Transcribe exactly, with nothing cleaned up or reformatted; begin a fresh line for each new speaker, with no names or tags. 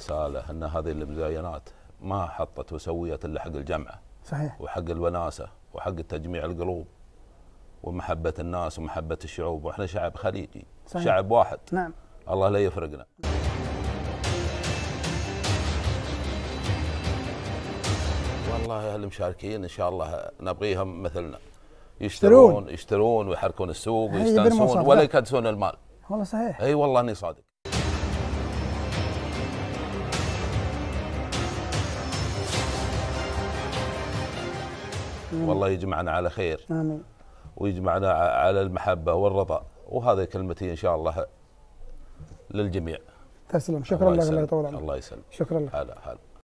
رساله ان هذه المزاينات ما حطت وسويت الا حق الجمعه.
صحيح.
وحق الوناسه وحق تجميع القلوب ومحبه الناس ومحبه الشعوب، واحنا شعب خليجي. صحيح. شعب واحد.
نعم.
الله لا يفرقنا. والله المشاركين ان شاء الله نبغيهم مثلنا، يشترون يشترون ويحركون السوق ويستانسون ولا يكدسون المال.
والله صحيح.
اي والله اني صادق. مم. والله يجمعنا على خير.
امين.
ويجمعنا على المحبه والرضا، وهذه كلمتي ان شاء الله للجميع.
تسلم. شكرا لك. الله يطول عمرك.
الله يسلمك.
شكرا لك.
هلا هلا.